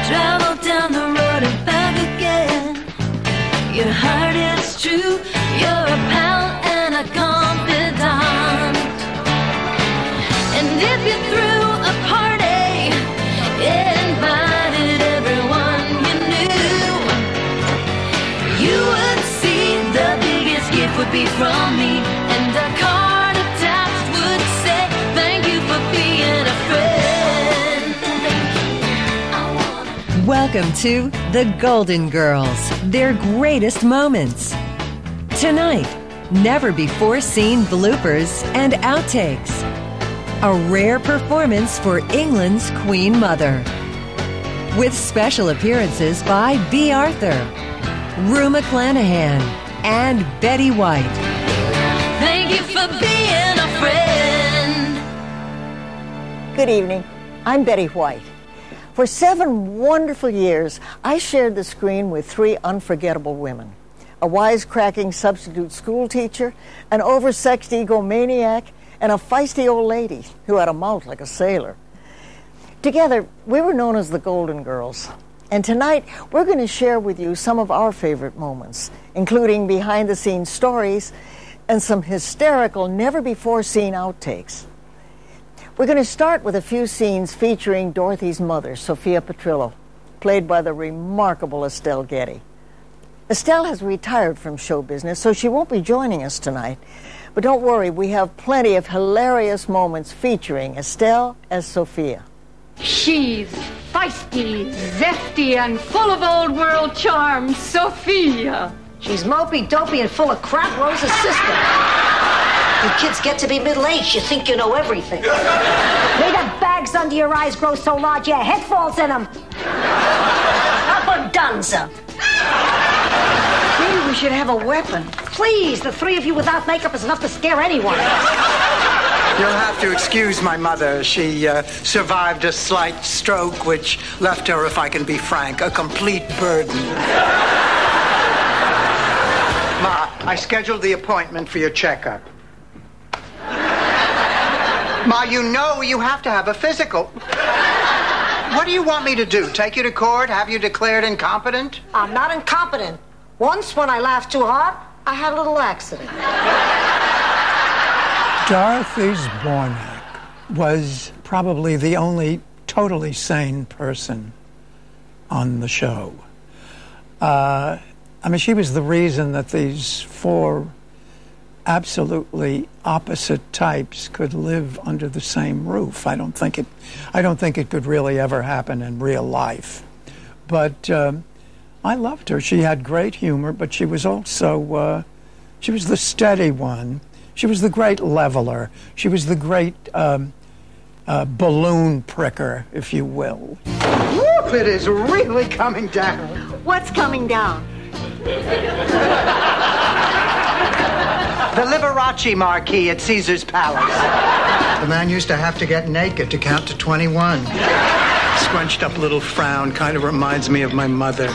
travel down the road and back again. Your heart is true, you're a pal and a confidant. And if you threw a party, invited everyone you knew, you would see the biggest gift would be from me, and a card attached would say, thank you for being a friend. Welcome to The Golden Girls, their greatest moments. Tonight, never-before-seen bloopers and outtakes. A rare performance for England's Queen Mother. With special appearances by B. Arthur, Rue McClanahan, and Betty White. Thank you for being a friend. Good evening. I'm Betty White. For 7 wonderful years, I shared the screen with 3 unforgettable women. A wisecracking substitute school teacher, an oversexed egomaniac, and a feisty old lady who had a mouth like a sailor. Together, we were known as the Golden Girls. And tonight, we're going to share with you some of our favorite moments, including behind-the-scenes stories and some hysterical, never-before-seen outtakes. We're going to start with a few scenes featuring Dorothy's mother, Sophia Petrillo, played by the remarkable Estelle Getty. Estelle has retired from show business, so she won't be joining us tonight. But don't worry, we have plenty of hilarious moments featuring Estelle as Sophia. She's feisty, zesty, and full of old-world charms, Sophia. She's mopey, dopey, and full of crap, Rosa's sister. You kids get to be middle-aged, you think you know everything. May the bags under your eyes grow so large your head falls in them. Abundanza. Maybe we should have a weapon. Please, the 3 of you without makeup is enough to scare anyone. You'll have to excuse my mother. She survived a slight stroke, which left her, if I can be frank, a complete burden. Ma, I scheduled the appointment for your checkup. Ma, you know you have to have a physical. What do you want me to do? Take you to court? Have you declared incompetent? I'm not incompetent. Once, when I laughed too hard, I had a little accident. Dorothy Zbornak was probably the only totally sane person on the show. I mean, she was the reason that these 4 absolutely opposite types could live under the same roof. I don't think it could really ever happen in real life. But I loved her. She had great humor, but she was also she was the steady one. She was the great leveler. She was the great balloon pricker, if you will. Woo, it is really coming down. What's coming down? The Liberace marquee at Caesar's Palace. The man used to have to get naked to count to 21. Scrunched up little frown kind of reminds me of my mother.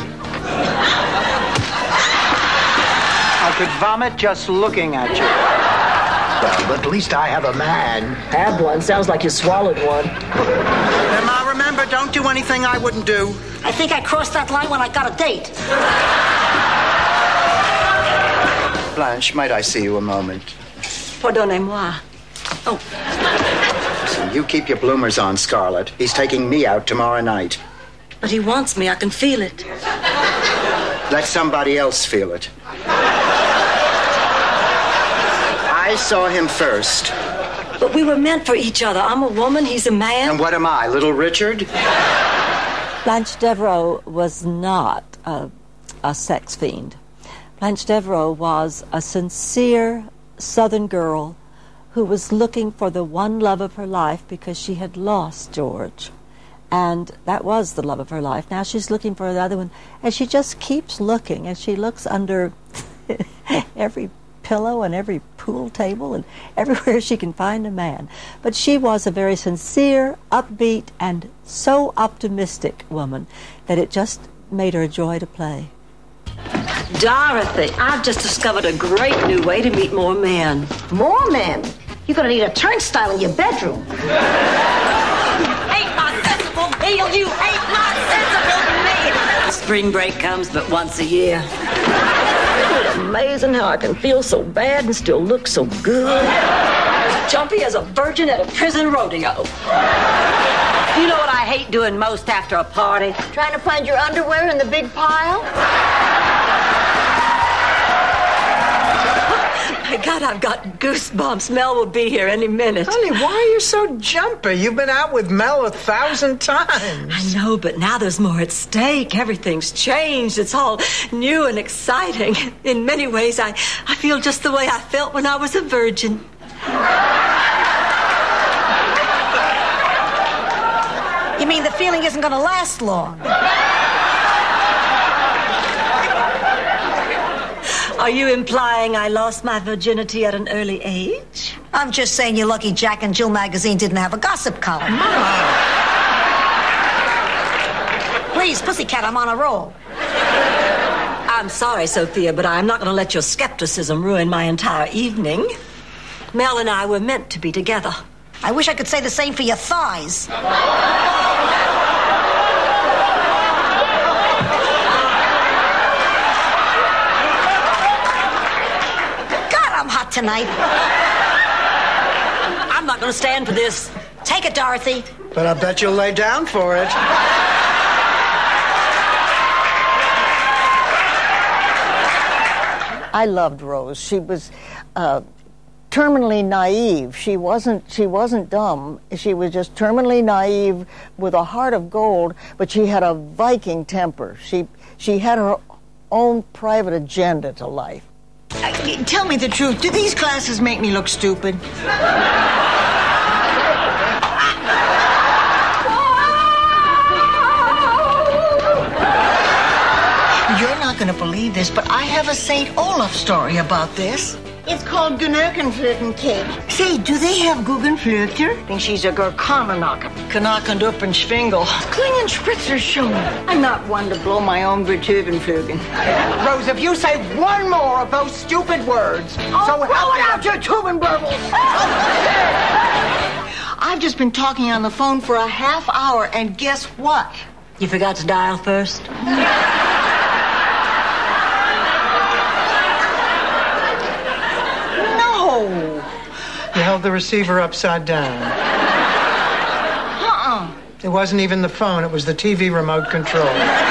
I could vomit just looking at you. Well, but at least I have a man. Had one. Sounds like you swallowed one. And Ma, remember, don't do anything I wouldn't do. I think I crossed that line when I got a date. Blanche, might I see you a moment? Pardonnez-moi. Oh. Listen, you keep your bloomers on, Scarlett. He's taking me out tomorrow night. But he wants me. I can feel it. Let somebody else feel it. I saw him first. But we were meant for each other. I'm a woman, he's a man. And what am I, Little Richard? Blanche Devereaux was not a sex fiend. Blanche Devereaux was a sincere Southern girl who was looking for the one love of her life because she had lost George. And that was the love of her life. Now she's looking for another one. And she just keeps looking. And she looks under every pillow and every pool table and everywhere she can find a man. But she was a very sincere, upbeat, and so optimistic woman that it just made her a joy to play. Dorothy, I've just discovered a great new way to meet more men. More men? You're going to need a turnstile in your bedroom. You ain't my sensible meal, you ain't my sensible Spring break comes but once a year. It's amazing how I can feel so bad and still look so good. As jumpy as a virgin at a prison rodeo. You know what I hate doing most after a party? Trying to find your underwear in the big pile? My God, I've got goosebumps. Mel will be here any minute. Honey, why are you so jumpy? You've been out with Mel 1,000 times. I know, but now there's more at stake. Everything's changed. It's all new and exciting. In many ways, I feel just the way I felt when I was a virgin. You mean the feeling isn't going to last long? Are you implying I lost my virginity at an early age? I'm just saying you're lucky Jack and Jill magazine didn't have a gossip column. Please, pussycat, I'm on a roll. I'm sorry, Sophia, but I'm not going to let your skepticism ruin my entire evening. Mel and I were meant to be together. I wish I could say the same for your thighs. Tonight. I'm not going to stand for this. Take it, Dorothy. But I bet you'll lay down for it. I loved Rose. She was terminally naive. She wasn't dumb. She was just terminally naive with a heart of gold, but she had a Viking temper. She had her own private agenda to life. Tell me the truth. Do these glasses make me look stupid? You're not going to believe this, but I have a St. Olaf story about this. It's called Guggenflöten cake. Say, do they have Guggenflöter? I think she's a Gerkanenacker. Knackend up and Schwingel. Klingen Spritzer schon. I'm not one to blow my own Beethovenflögen. Rose, if you say one more of those stupid words... So blow it out, your Tubenburbles! I've just been talking on the phone for a half hour, and guess what? You forgot to dial first? You held the receiver upside down. It wasn't even the phone, it was the TV remote control.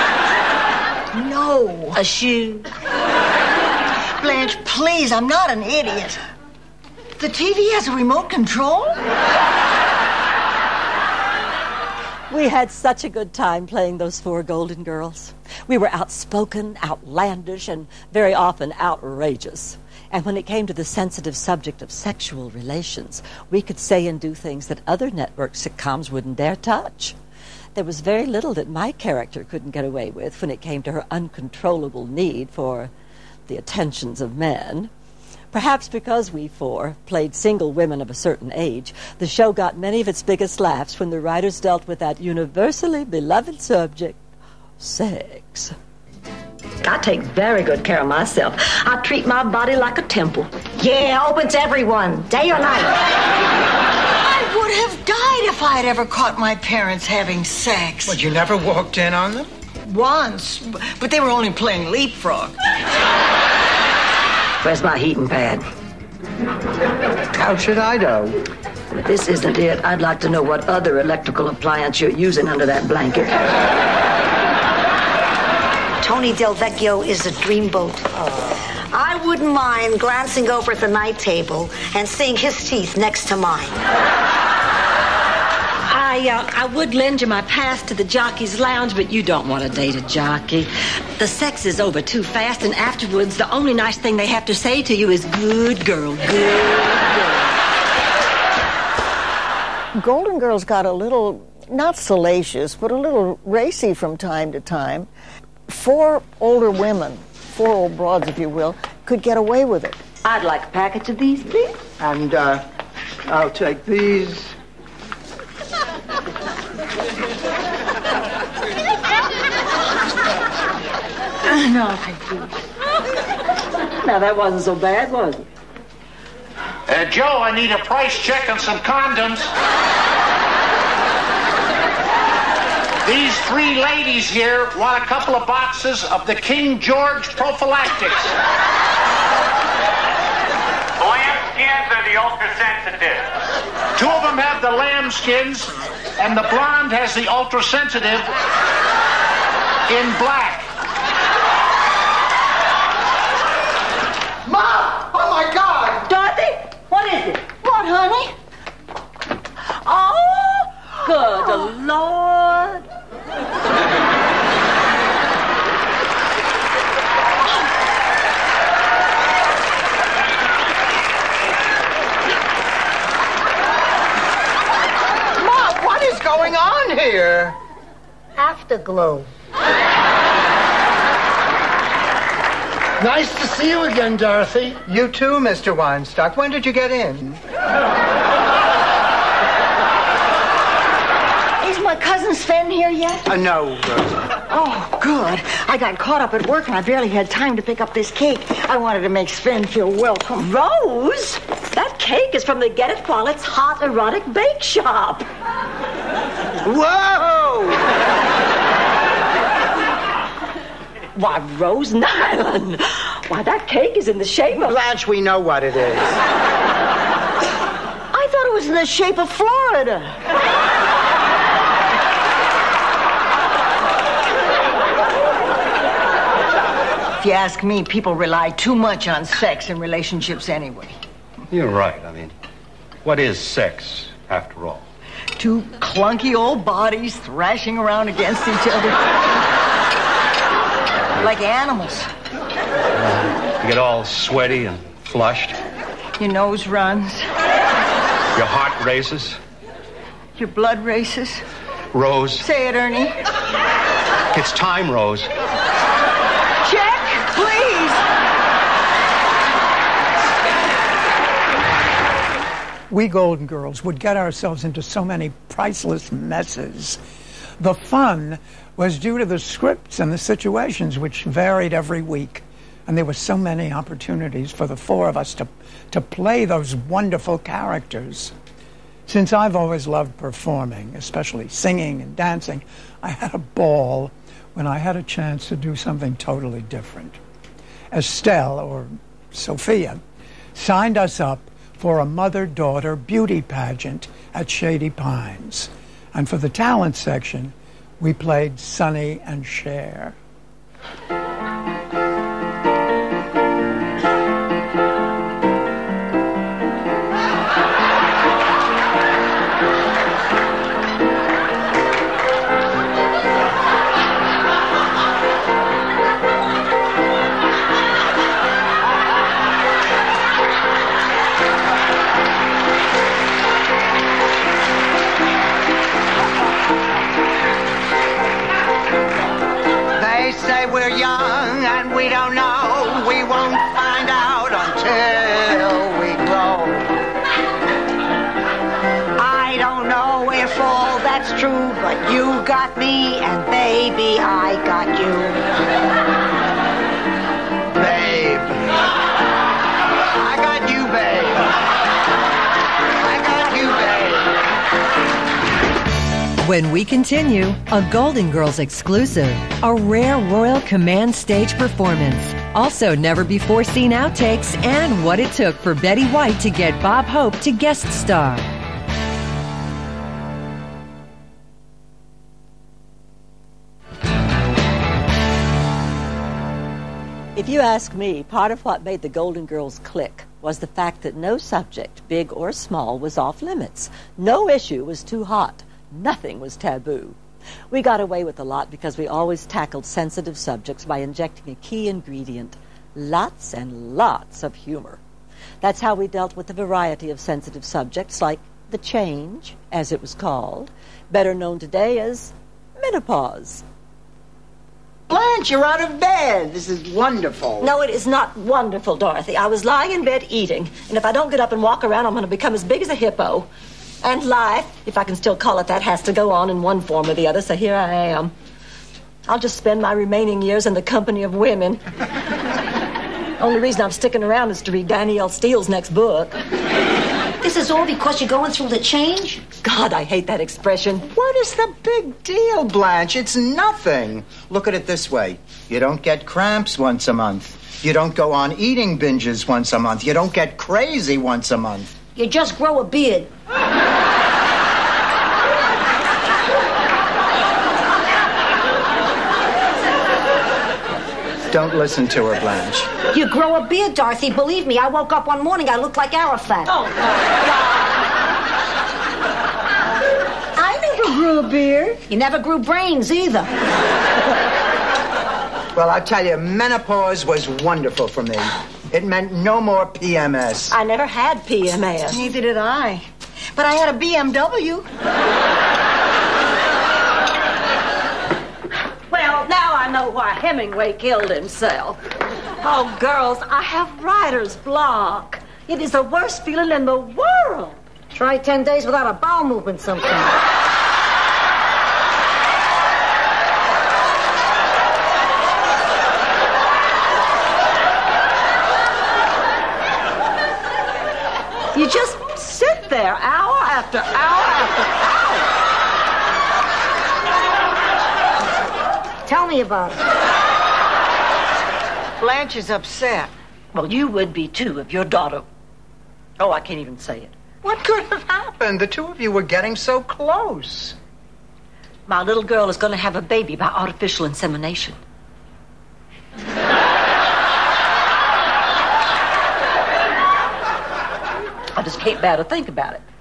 No. A shoe. Blanche, please, I'm not an idiot. The TV has a remote control? We had such a good time playing those 4 Golden Girls. We were outspoken, outlandish, and very often outrageous. And when it came to the sensitive subject of sexual relations, we could say and do things that other network sitcoms wouldn't dare touch. There was very little that my character couldn't get away with when it came to her uncontrollable need for the attentions of men. Perhaps because we 4 played single women of a certain age, the show got many of its biggest laughs when the writers dealt with that universally beloved subject, sex. I take very good care of myself. I treat my body like a temple. Yeah, open to everyone, day or night. I would have died if I had ever caught my parents having sex. What, you never walked in on them? Once, but they were only playing leapfrog. Where's my heating pad? How should I know? If this isn't it, I'd like to know what other electrical appliance you're using under that blanket. Tony Del Vecchio is a dreamboat. I wouldn't mind glancing over at the night table and seeing his teeth next to mine. I would lend you my pass to the jockey's lounge, but you don't want to date a jockey. The sex is over too fast, and afterwards, the only nice thing they have to say to you is, good girl, good girl. Golden Girls got a little, not salacious, but a little racy from time to time. 4 older women, 4 old broads, if you will, could get away with it. I'd like a package of these, please. And, I'll take these. No, thank you. Now, that wasn't so bad, was it? Joe, I need a price check on some condoms. These three ladies here want a couple of boxes of the King George prophylactics. Lambskins are the ultra-sensitive. Two of them have the lambskins, and the blonde has the ultra-sensitive in black. Mom! Oh, my God! Dorothy, what is it? What, honey? Oh, good Lord. Mom, what is going on here? Afterglow. Nice to see you again, Dorothy. You too, Mr. Weinstock. When did you get in? Is my cousin Sven here yet? No, Rosa. Oh, good. I got caught up at work and I barely had time to pick up this cake. I wanted to make Sven feel welcome. Rose, that cake is from the Get It While It's Hot erotic bake shop. Whoa! Why, Rose Nyland. Why, that cake is in the shape of... Blanche, we know what it is. I thought it was in the shape of Florida. If you ask me, people rely too much on sex in relationships anyway. You're right. I mean, what is sex, after all? Two clunky old bodies thrashing around against each other. Like animals. You get all sweaty and flushed. Your nose runs. Your heart races. Your blood races. Rose. Say it, Ernie. It's time, Rose. Check, please. We Golden Girls would get ourselves into so many priceless messes. The fun was due to the scripts and the situations, which varied every week. And there were so many opportunities for the four of us to play those wonderful characters. Since I've always loved performing, especially singing and dancing, I had a ball when I had a chance to do something totally different. Estelle, or Sophia, signed us up for a mother-daughter beauty pageant at Shady Pines. And for the talent section, we played Sonny and Cher. We're young and we don't know. We won't find out until we grow. I don't know if all that's true, but you got me and baby, I got you. Babe. I got you, babe. I got you, babe. When we continue, a Golden Girls exclusive, a rare Royal Command stage performance, also never-before-seen outtakes, and what it took for Betty White to get Bob Hope to guest star. If you ask me, part of what made the Golden Girls click was the fact that no subject, big or small, was off limits. No issue was too hot. Nothing was taboo. We got away with a lot because we always tackled sensitive subjects by injecting a key ingredient, lots and lots of humor. That's how we dealt with a variety of sensitive subjects like the change, as it was called, better known today as menopause. Blanche, you're out of bed. This is wonderful. No, it is not wonderful, Dorothy. I was lying in bed eating, and if I don't get up and walk around, I'm going to become as big as a hippo. And life, if I can still call it that, has to go on in one form or the other, so here I am. I'll just spend my remaining years in the company of women. Only reason I'm sticking around is to read Danielle Steele's next book. this is all because you're going through the change? God, I hate that expression. What is the big deal, Blanche? It's nothing. Look at it this way. You don't get cramps once a month. You don't go on eating binges once a month. You don't get crazy once a month. You just grow a beard. Don't listen to her, Blanche. You grow a beard, Dorothy. Believe me, I woke up one morning, I looked like Arafat. Oh, my God. I never grew a beard. You never grew brains, either. Well, I tell you, menopause was wonderful for me. It meant no more PMS. I never had PMS. Neither did I. But I had a BMW. Well, now I know why Hemingway killed himself. Oh, girls, I have writer's block. It is the worst feeling in the world. Try 10 days without a bowel movement sometime. You just sit there hour after hour after hour. Tell me about it. Blanche is upset. Well, you would be, too, if your daughter... Oh, I can't even say it. What could have happened? The two of you were getting so close. My little girl is going to have a baby by artificial insemination. I just can't bear to think about it.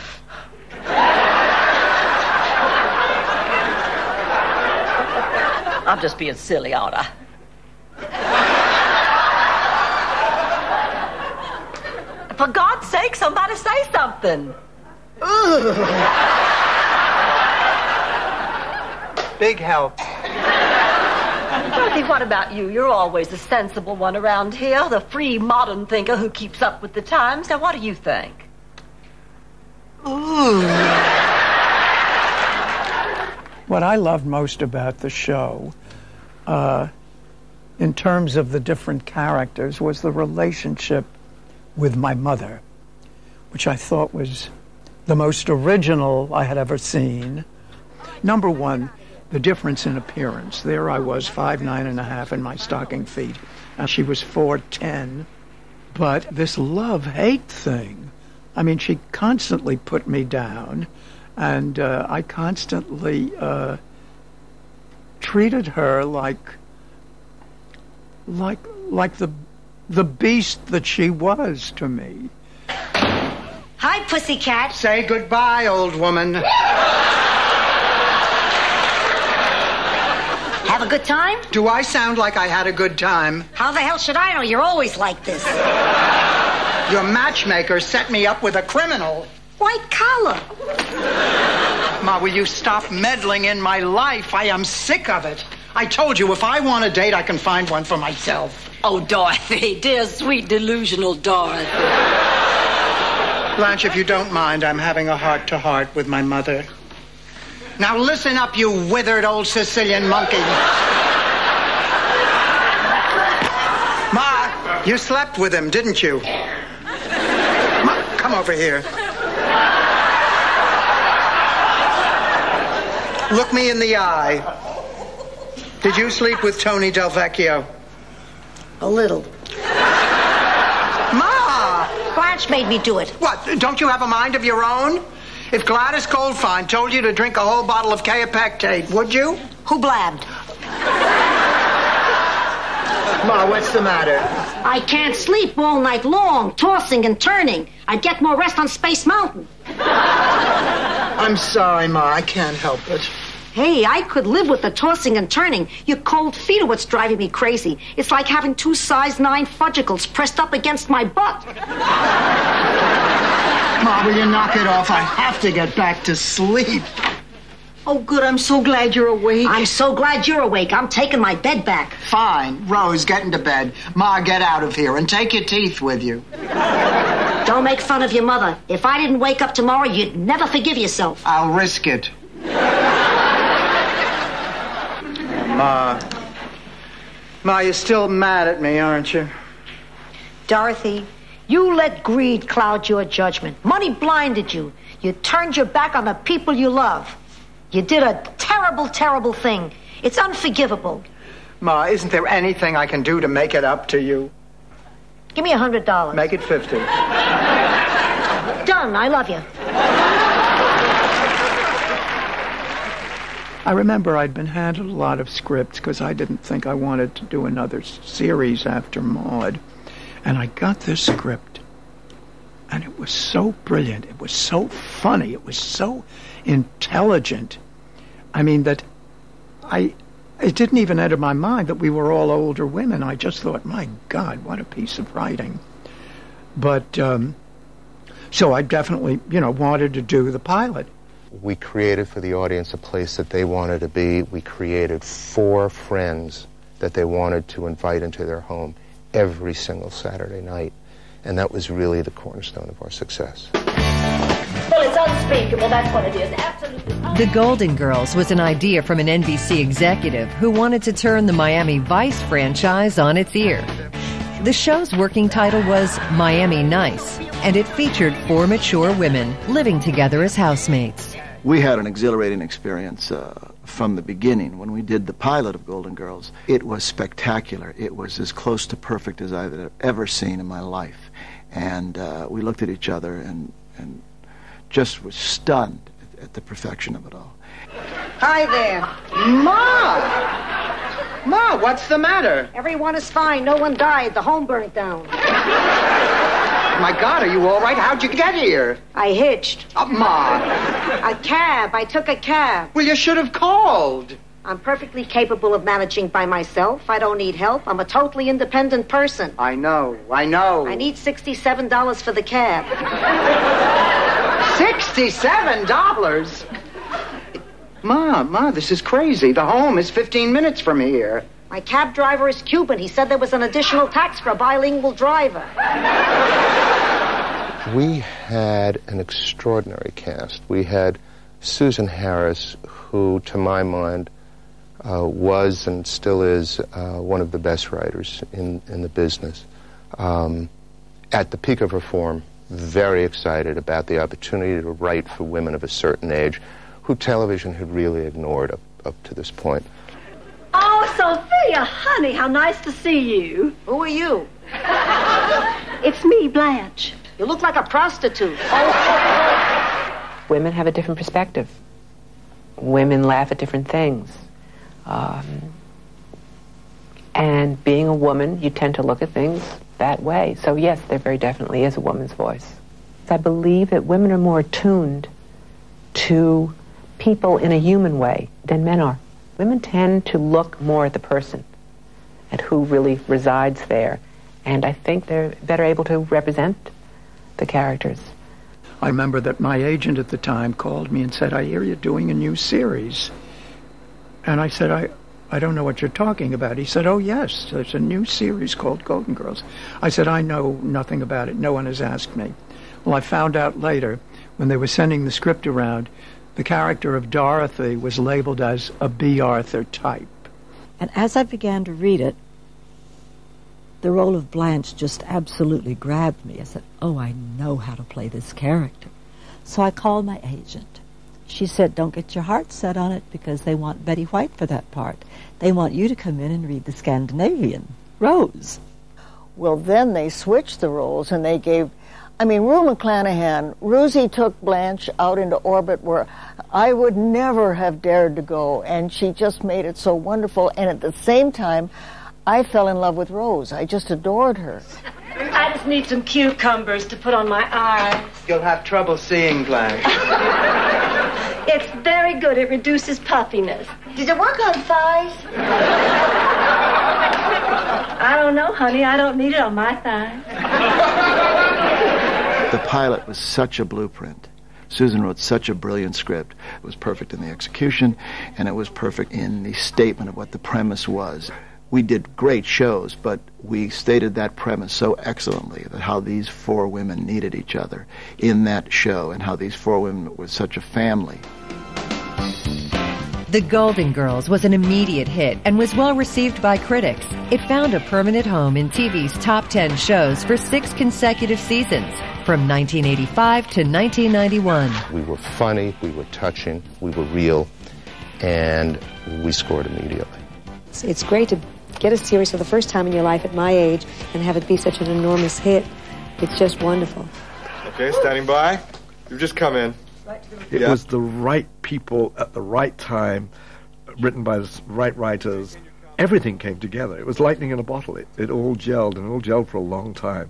I'm just being silly, aren't I? For God's sake, somebody say something. Big help. Dorothy, what about you? You're always the sensible one around here, the free modern thinker who keeps up with the times. Now, what do you think? Ooh. What I loved most about the show, in terms of the different characters, was the relationship with my mother, which I thought was the most original I had ever seen. Number one, the difference in appearance. There I was, 5'9.5" in my stocking feet, and she was 4'10". But this love-hate thing, I mean, she constantly put me down, and I constantly treated her like the beast that she was to me. Hi, pussycat. Say goodbye, old woman. Have a good time? Do I sound like I had a good time? How the hell should I know? You're always like this. Your matchmaker set me up with a criminal. White collar. Ma, will you stop meddling in my life? I am sick of it. I told you, if I want a date, I can find one for myself. Oh, Dorothy, dear, sweet, delusional Dorothy. Blanche, if you don't mind, I'm having a heart-to-heart with my mother. Now listen up, you withered old Sicilian monkey. Ma, you slept with him, didn't you? Ma, come over here. Look me in the eye. Did you sleep with Tony Del Vecchio? A little. Ma! Blanche made me do it. What, don't you have a mind of your own? If Gladys Goldfine told you to drink a whole bottle of Kaopectate, would you? Who blabbed? Ma, what's the matter? I can't sleep all night long, tossing and turning. I'd get more rest on Space Mountain. I'm sorry, Ma. I can't help it. Hey, I could live with the tossing and turning. Your cold feet are what's driving me crazy. It's like having 2 size 9 fudgicles pressed up against my butt. Ma, will you knock it off? I have to get back to sleep. Oh, good. I'm so glad you're awake. I'm so glad you're awake. I'm taking my bed back. Fine. Rose, get into bed. Ma, get out of here and take your teeth with you. Don't make fun of your mother. If I didn't wake up tomorrow, you'd never forgive yourself. I'll risk it. Ma, you're still mad at me, aren't you? Dorothy, You let greed cloud your judgment. Money blinded you. You turned your back on the people you love. You did a terrible, terrible thing. It's unforgivable. Ma, isn't there anything I can do to make it up to you? Give me $100. Make it 50. Done. I love you. I remember I'd been handed a lot of scripts because I didn't think I wanted to do another series after Maude. And I got this script, and it was so brilliant. It was so funny. It was so intelligent. I mean, that it didn't even enter my mind that we were all older women. I just thought, my God, what a piece of writing. But, so I definitely, wanted to do the pilot. We created for the audience a place that they wanted to be. We created 4 friends that they wanted to invite into their home every single Saturday night. And that was really the cornerstone of our success. Well, it's unspeakable, that's what it is. Absolutely. The Golden Girls was an idea from an NBC executive who wanted to turn the Miami Vice franchise on its ear. The show's working title was Miami Nice, and it featured 4 mature women living together as housemates. We had an exhilarating experience from the beginning. When we did the pilot of Golden Girls, it was spectacular. It was as close to perfect as I've ever seen in my life. And we looked at each other and just was stunned at the perfection of it all. Hi there. Ma, what's the matter? Everyone is fine. No one died. The home burnt down. My God, are you all right? How'd you get here? I hitched. Ma. A cab. I took a cab. Well, you should have called. I'm perfectly capable of managing by myself. I don't need help. I'm a totally independent person. I know. I need $67 for the cab. $67? Ma, this is crazy. The home is 15 minutes from here. My cab driver is Cuban. He said there was an additional tax for a bilingual driver. We had an extraordinary cast. We had Susan Harris, who, to my mind, was and still is one of the best writers in the business. At the peak of her form, very excited about the opportunity to write for women of a certain age who television had really ignored up to this point. Oh, Sophia, honey, how nice to see you. Who are you? It's me, Blanche. You look like a prostitute. Women have a different perspective. Women laugh at different things. And being a woman, you tend to look at things that way. So yes, there very definitely is a woman's voice. I believe that women are more attuned to people in a human way than men are. Women tend to look more at the person, at who really resides there. And I think they're better able to represent the characters. I remember that my agent at the time called me and said, I hear you're doing a new series. And I said, I don't know what you're talking about. He said, oh, yes, there's a new series called Golden Girls. I said, I know nothing about it. No one has asked me. Well, I found out later, when they were sending the script around, the character of Dorothy was labeled as a B. Arthur type. And as I began to read it, the role of Blanche just absolutely grabbed me. I said, oh, I know how to play this character. So I called my agent. She said, don't get your heart set on it because they want Betty White for that part. They want you to come in and read the Scandinavian, Rose. Well, then they switched the roles and they gave... Rue McClanahan, Rusie took Blanche out into orbit where I would never have dared to go, and she just made it so wonderful. And at the same time, I fell in love with Rose. I just adored her. I just need some cucumbers to put on my eyes. You'll have trouble seeing, Blanche. It's very good. It reduces puffiness. Does it work on thighs? I don't know, honey. I don't need it on my thighs. The pilot was such a blueprint. Susan wrote such a brilliant script. It was perfect in the execution, and it was perfect in the statement of what the premise was. We did great shows, but we stated that premise so excellently, that how these 4 women needed each other in that show, and how these 4 women were such a family. The Golden Girls was an immediate hit and was well received by critics. It found a permanent home in TV's top 10 shows for 6 consecutive seasons, from 1985 to 1991. We were funny, we were touching, we were real, and we scored immediately. It's great to get a series for the first time in your life at my age and have it be such an enormous hit. It's just wonderful. Okay, standing by. You've just come in. It was the right people at the right time, written by the right writers. Everything came together. It was lightning in a bottle. It all gelled, and it all gelled for a long time.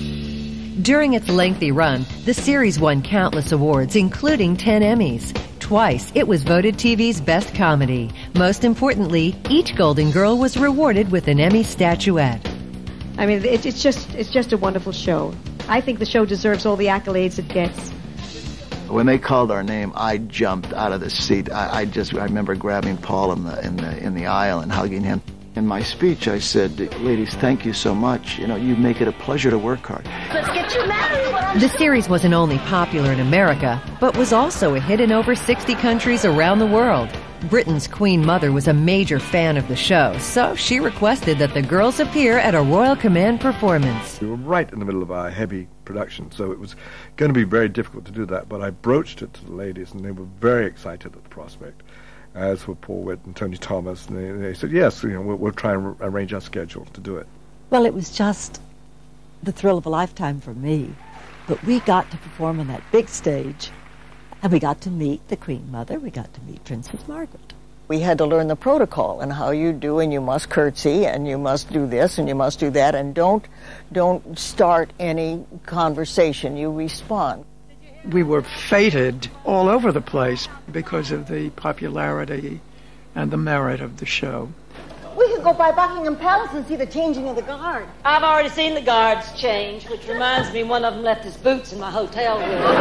During its lengthy run, the series won countless awards, including 10 Emmys. Twice, it was voted TV's best comedy. Most importantly, each Golden Girl was rewarded with an Emmy statuette. I mean, it's just a wonderful show. I think the show deserves all the accolades it gets. When they called our name, I jumped out of the seat. I remember grabbing Paul in the aisle and hugging him. In my speech, I said, "Ladies, thank you so much. You make it a pleasure to work hard." Let's get you married. The series wasn't only popular in America, but was also a hit in over 60 countries around the world. Britain's Queen Mother was a major fan of the show, so she requested that the girls appear at a Royal Command performance. We were right in the middle of our heavy production, so it was going to be very difficult to do that, but I broached it to the ladies, and they were very excited at the prospect, as were Paul Witt and Tony Thomas, and they said, yes, we'll try and arrange our schedule to do it. Well, it was just the thrill of a lifetime for me, but we got to perform on that big stage. And we got to meet the Queen Mother. We got to meet Princess Margaret. We had to learn the protocol and how you do, and you must curtsy, and you must do this, and you must do that, and don't start any conversation. You respond. We were feted all over the place because of the popularity and the merit of the show. We could go by Buckingham Palace and see the changing of the guard. I've already seen the guards change, which reminds me one of them left his boots in my hotel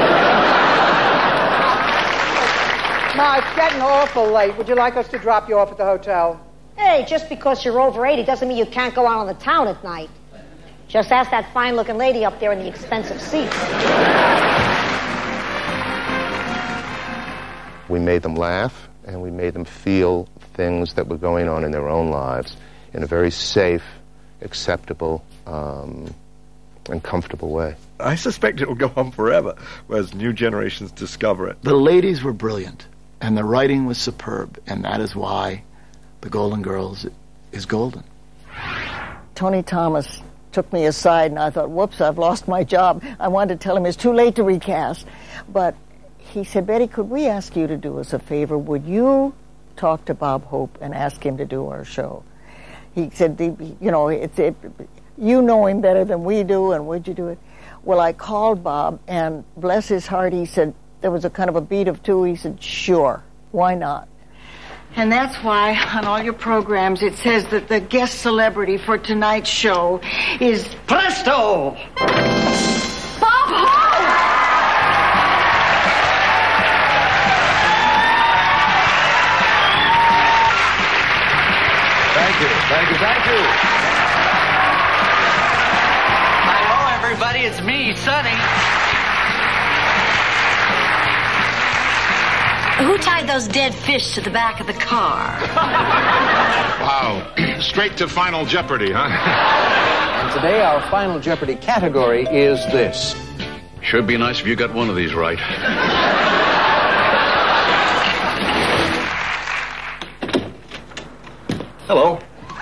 room. Ma, it's getting awful late. Would you like us to drop you off at the hotel? Hey, just because you're over 80 doesn't mean you can't go out on the town at night. Just ask that fine-looking lady up there in the expensive seats. We made them laugh, and we made them feel things that were going on in their own lives in a very safe, acceptable, and comfortable way. I suspect it will go on forever, as new generations discover it. The ladies were brilliant, and the writing was superb, and that is why The Golden Girls is golden. Tony Thomas took me aside, and I thought, whoops, I've lost my job. I wanted to tell him it's too late to recast. But he said, Betty, could we ask you to do us a favor? Would you talk to Bob Hope and ask him to do our show? He said, you know him better than we do, and would you do it? Well, I called Bob, and bless his heart, he said, there was a kind of a beat of two. He said, sure, why not? And that's why on all your programs it says that the guest celebrity for tonight's show is Presto! Bob Hope! Thank you. Hello, everybody. It's me, Sonny. Who tied those dead fish to the back of the car? Wow. Straight to Final Jeopardy, huh? And today our Final Jeopardy category is this. Sure be nice if you got one of these right. Hello.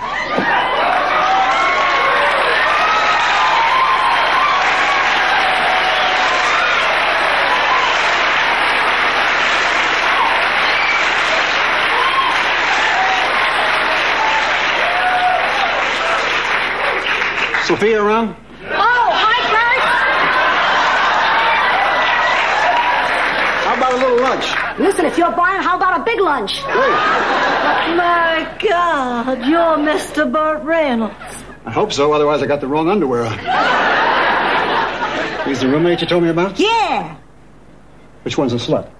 Sophia around? Oh, hi, Kurt. How about a little lunch? Listen, if you're buying, how about a big lunch? My God, you're Mr. Burt Reynolds. I hope so, otherwise I got the wrong underwear on. He's the roommate you told me about? Yeah. Which one's a slut?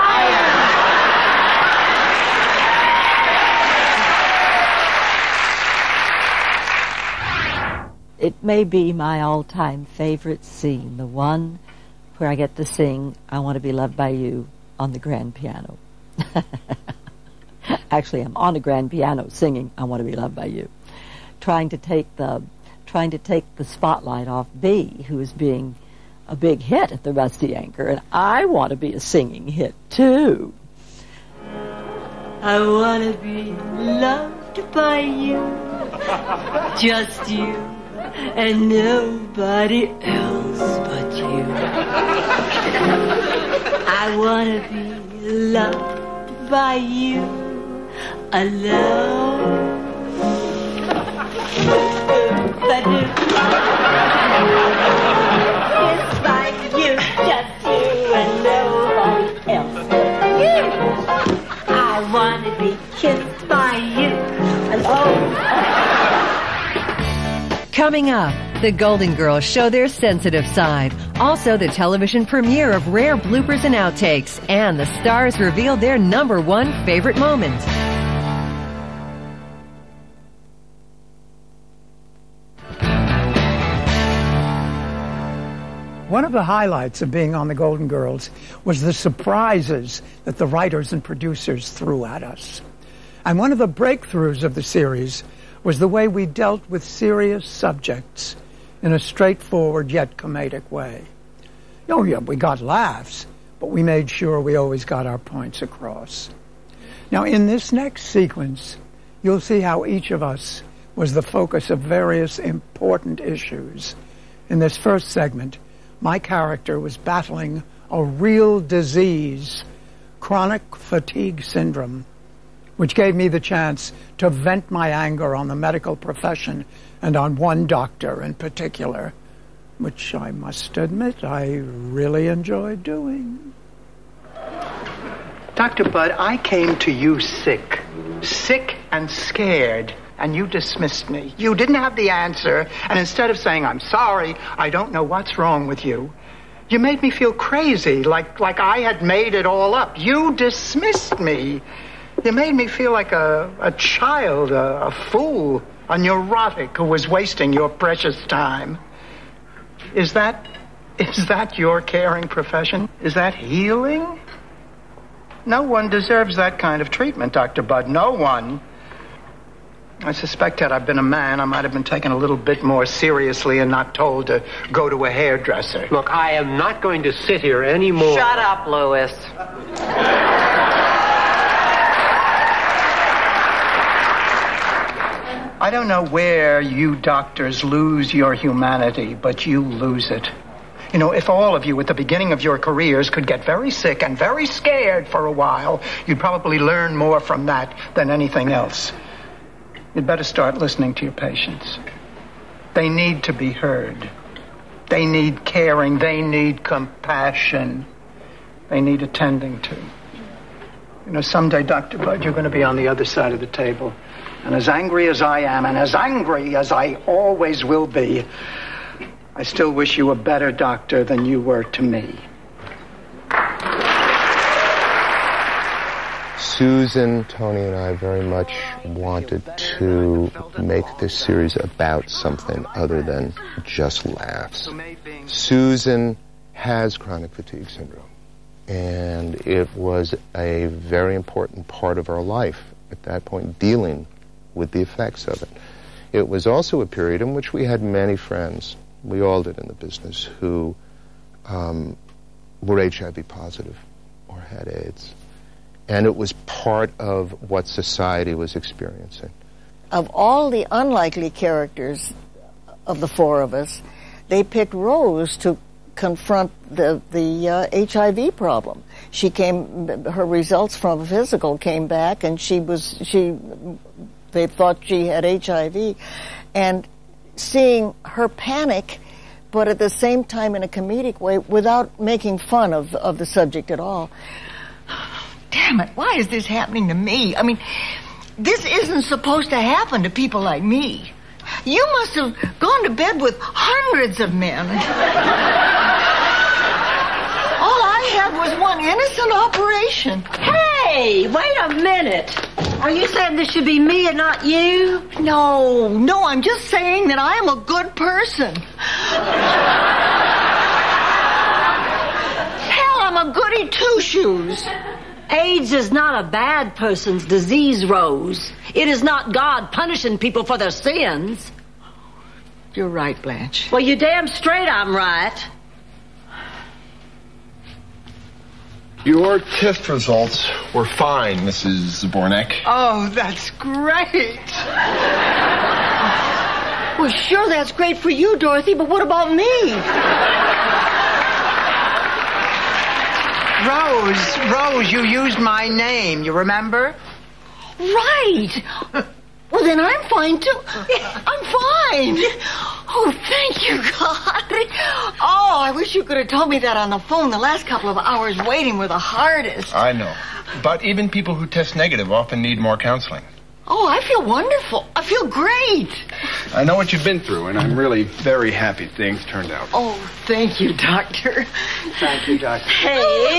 It may be my all-time favorite scene, the one where I get to sing I Want to Be Loved by You on the grand piano. Actually, I'm on a grand piano singing "I Want to Be Loved by You," trying to take the spotlight off B, who is being a big hit at the Rusty Anchor, and I want to be a singing hit too. I want to be loved by you, just you, and nobody else but you. I want to be loved by you alone. Kissed by you, just you, and nobody else but you. I want to be kissed by you alone. Coming up, the Golden Girls show their sensitive side. Also, the television premiere of rare bloopers and outtakes. And the stars reveal their #1 favorite moment. One of the highlights of being on the Golden Girls was the surprises that the writers and producers threw at us. And one of the breakthroughs of the series was the way we dealt with serious subjects in a straightforward yet comedic way. Oh yeah, we got laughs, but we made sure we always got our points across. Now in this next sequence, you'll see how each of us was the focus of various important issues. In this first segment, my character was battling a real disease, chronic fatigue syndrome, which gave me the chance to vent my anger on the medical profession and on one doctor in particular, which I must admit I really enjoyed doing. Dr. Bud, I came to you sick and scared, and you dismissed me. You didn't have the answer, and instead of saying, I'm sorry, I don't know what's wrong with you, you made me feel crazy, like I had made it all up. You dismissed me. You made me feel like a child, a fool, a neurotic who was wasting your precious time. Is that your caring profession? Is that healing? No one deserves that kind of treatment, Dr. Bud. No one. I suspect had I been a man, I might have been taken a little bit more seriously and not told to go to a hairdresser. Look, I am not going to sit here anymore. Shut up, Louis. I don't know where you doctors lose your humanity, but you lose it. You know, if all of you at the beginning of your careers could get very sick and very scared for a while, you'd probably learn more from that than anything else. You'd better start listening to your patients. They need to be heard. They need caring. They need compassion. They need attending to. You know, someday, Dr. Bud, you're going to be on the other side of the table. And as angry as I am, and as angry as I always will be, I still wish you a better doctor than you were to me. Susan, Tony, and I very much wanted to make this series about something other than just laughs. Susan has chronic fatigue syndrome, and it was a very important part of our life at that point, dealing with the effects of it. It was also a period in which we had many friends, we all did in the business, who were HIV positive or had AIDS. And it was part of what society was experiencing. Of all the unlikely characters of the four of us, they picked Rose to confront the HIV problem. Her results from a physical came back, and they thought she had HIV. And seeing her panic, but at the same time in a comedic way, without making fun of the subject at all. Damn it, why is this happening to me? I mean, this isn't supposed to happen to people like me. You must have gone to bed with hundreds of men. All I had was one innocent operation. Hey, wait a minute. Are you saying this should be me and not you? No, I'm just saying that I am a good person. Hell, I'm a goody two-shoes. AIDS is not a bad person's disease, Rose. It is not God punishing people for their sins. You're right, Blanche. Well, you damn straight I'm right. Your test results were fine, Mrs. Zabornik. Oh, that's great. Well, sure, that's great for you, Dorothy, but what about me? Rose, you used my name, you remember? Right. Well, then I'm fine, too. I'm fine. Oh, thank you, God. Oh, I wish you could have told me that on the phone. The last couple of hours waiting were the hardest. I know. But even people who test negative often need more counseling. Oh, I feel wonderful. I feel great. I know what you've been through, and I'm really very happy things turned out. Oh, thank you, Doctor. Thank you, Doctor. Hey.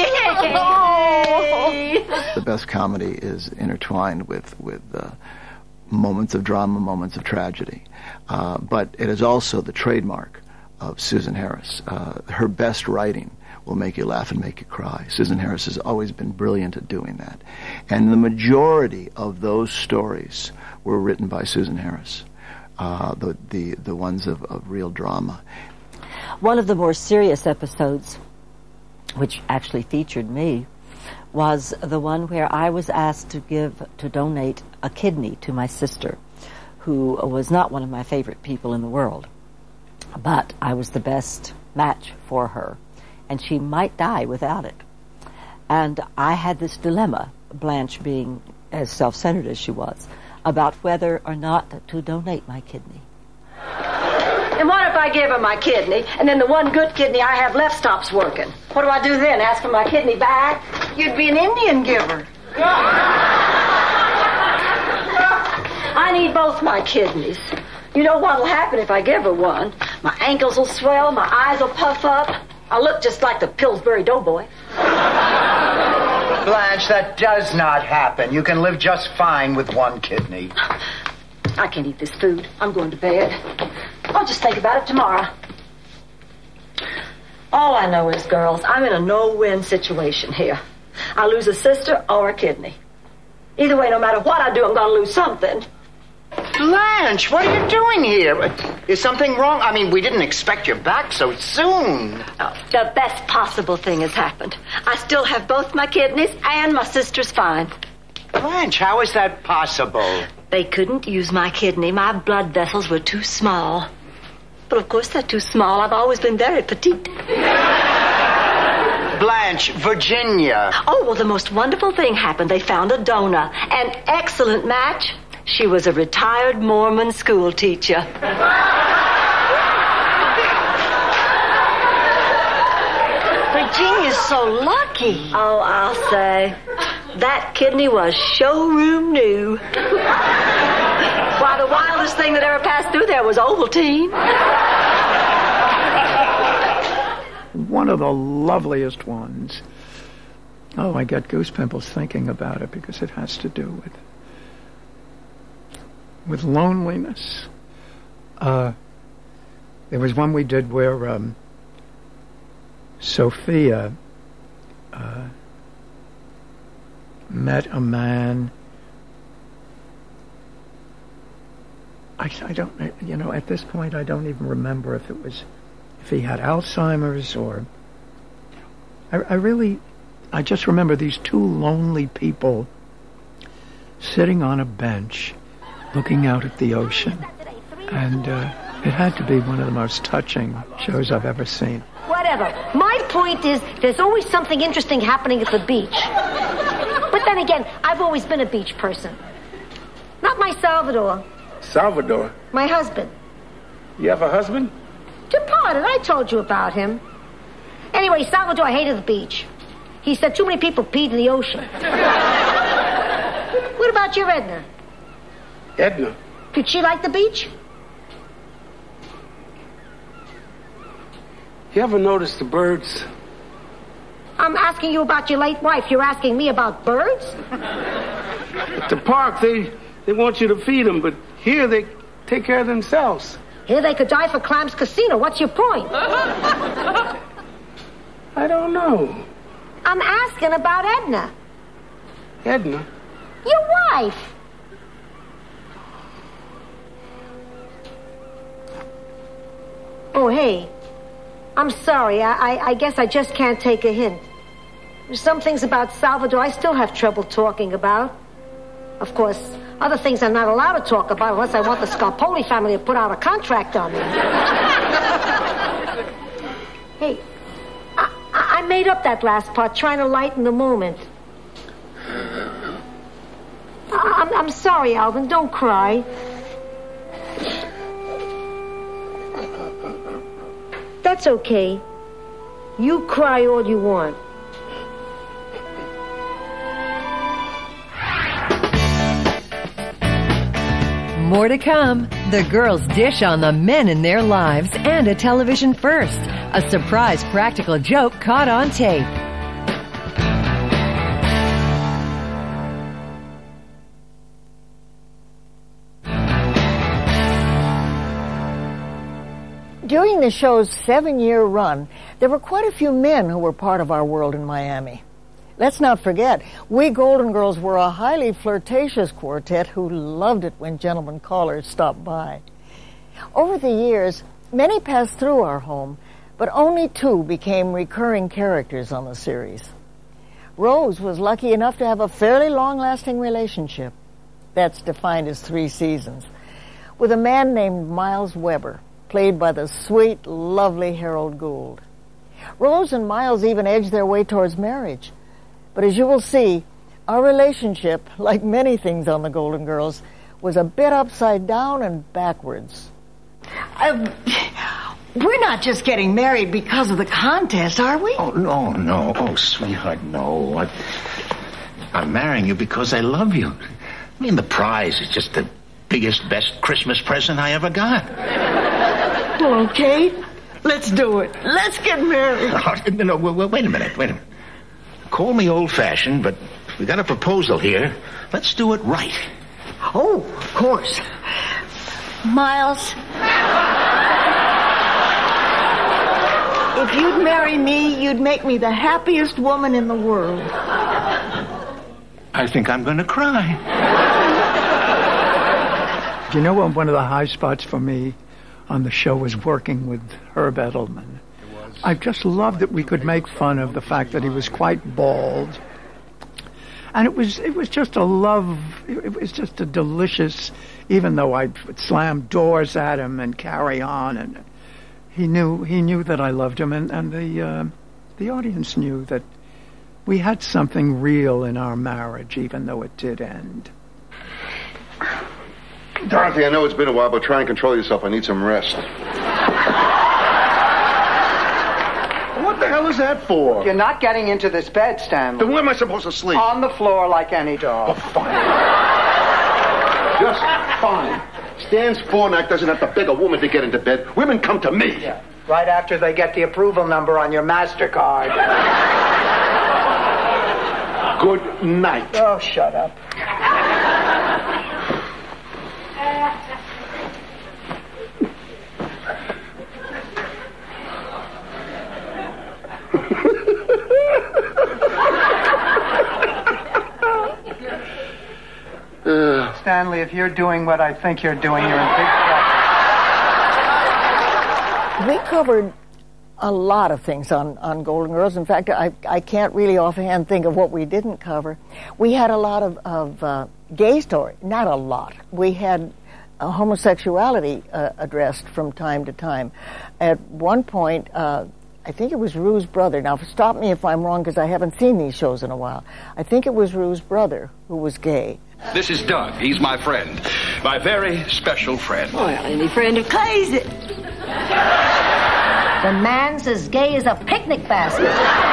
The best comedy is intertwined with moments of drama, moments of tragedy. But it is also the trademark of Susan Harris. Her best writing will make you laugh and make you cry. Susan Harris has always been brilliant at doing that. And the majority of those stories were written by Susan Harris, the ones of real drama. One of the more serious episodes, which actually featured me, was the one where I was asked to donate a kidney to my sister, who was not one of my favorite people in the world. But I was the best match for her, and she might die without it. And I had this dilemma, Blanche being as self-centered as she was, about whether or not to donate my kidney. And what if I give her my kidney, and then the one good kidney I have left stops working? What do I do then? Ask for my kidney back? You'd be an Indian giver. I need both my kidneys. You know what'll happen if I give her one? My ankles will swell, my eyes will puff up. I'll look just like the Pillsbury Doughboy. Blanche, that does not happen. You can live just fine with one kidney. I can't eat this food. I'm going to bed. I'll just think about it tomorrow. All I know is, girls, I'm in a no-win situation here. I lose a sister or a kidney. Either way, no matter what I do, I'm going to lose something. Blanche, what are you doing here? Is something wrong? I mean, we didn't expect you back so soon. Oh, the best possible thing has happened. I still have both my kidneys, and my sister's fine. Blanche, how is that possible? They couldn't use my kidney. My blood vessels were too small. But of course they're too small. I've always been very petite. Blanche, Virginia. Oh, well, the most wonderful thing happened. They found a donor. An excellent match. She was a retired Mormon school teacher. Virginia's so lucky. Oh, I'll say. That kidney was showroom new. Why, the wildest thing that ever passed through there was Ovaltine. One of the loveliest ones. Oh, I get goose pimples thinking about it because it has to do with loneliness. There was one we did where Sophia met a man. I don't, at this point I don't even remember if he had Alzheimer's or... I just remember these two lonely people sitting on a bench looking out at the ocean. And it had to be one of the most touching shows I've ever seen. Whatever. My point is, there's always something interesting happening at the beach. But then again, I've always been a beach person. Not my Salvador. Salvador? My husband. You have a husband? Departed. I told you about him. Anyway, Salvador hated the beach. He said too many people peed in the ocean. What about your Edna? Edna? Did she like the beach? You ever notice the birds? I'm asking you about your late wife. You're asking me about birds? At the park, they want you to feed them, but here they take care of themselves. Here they could die for Clams Casino. What's your point? I don't know. I'm asking about Edna. Edna. Your wife. Oh, hey. I'm sorry. I guess I just can't take a hint. There's some things about Salvador I still have trouble talking about. Of course, other things I'm not allowed to talk about unless I want the Scarpoli family to put out a contract on me. Hey, I made up that last part trying to lighten the moment. I'm sorry, Alvin. Don't cry. That's okay. You cry all you want. More to come. The girls dish on the men in their lives and a television first. A surprise practical joke caught on tape. During the show's 7-year run, there were quite a few men who were part of our world in Miami. Let's not forget, we Golden Girls were a highly flirtatious quartet who loved it when gentlemen callers stopped by. Over the years, many passed through our home, but only 2 became recurring characters on the series. Rose was lucky enough to have a fairly long-lasting relationship. That's defined as 3 seasons, with a man named Miles Weber, played by the sweet, lovely Harold Gould. Rose and Miles even edged their way towards marriage. But as you will see, our relationship, like many things on the Golden Girls, was a bit upside down and backwards. We're not just getting married because of the contest, are we? Oh, no. Oh, sweetheart, no. I'm marrying you because I love you. I mean, the prize is just the biggest, best Christmas present I ever got. Well, okay. Let's do it. Let's get married. No, wait a minute. Call me old-fashioned, but we got a proposal here. Let's do it right. Oh, of course. Miles, if you'd marry me, you'd make me the happiest woman in the world. I think I'm going to cry. You know what one of the high spots for me on the show was working with Herb Edelman. I just loved that we could make fun of the fact that he was quite bald. And it was just a love, it was just a delicious, even though I would slam doors at him and carry on, and he knew that I loved him, and the audience knew that we had something real in our marriage, even though it did end. Dorothy, I know it's been a while, but try and control yourself. I need some rest. What the hell is that for? You're not getting into this bed, Stanley. Then where am I supposed to sleep? On the floor like any dog. Oh, fine. Just fine. Stan Spornak doesn't have to beg a woman to get into bed. Women come to me. Yeah. Right after they get the approval number on your MasterCard. Good night. Oh, shut up. Stanley, if you're doing what I think you're doing, you're in big trouble. We covered a lot of things on Golden Girls. In fact, I can't really offhand think of what we didn't cover. We had a lot of gay stories. Not a lot. We had homosexuality addressed from time to time. At one point, I think it was Rue's brother. Now, stop me if I'm wrong, because I haven't seen these shows in a while. I think it was Rue's brother who was gay. This is Doug. He's my friend. My very special friend. Well, any friend of Clay's it. The man's as gay as a picnic basket.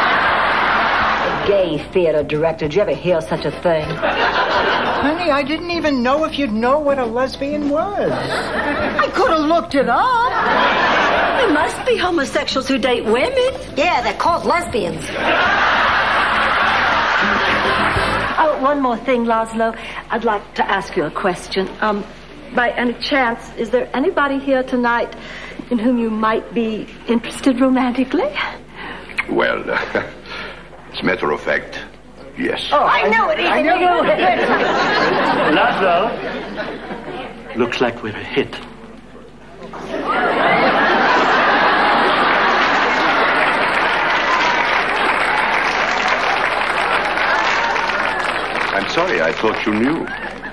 A gay theater director. Did you ever hear such a thing? Honey, I didn't even know if you'd know what a lesbian was. I could have looked it up. There must be homosexuals who date women. Yeah, they're called lesbians. Oh, one more thing, Laszlo. I'd like to ask you a question. By any chance, is there anybody here tonight in whom you might be interested romantically? Well, as a matter of fact, Yes. Oh, I knew it. I knew it. Laszlo, looks like we're a hit. I'm sorry, I thought you knew.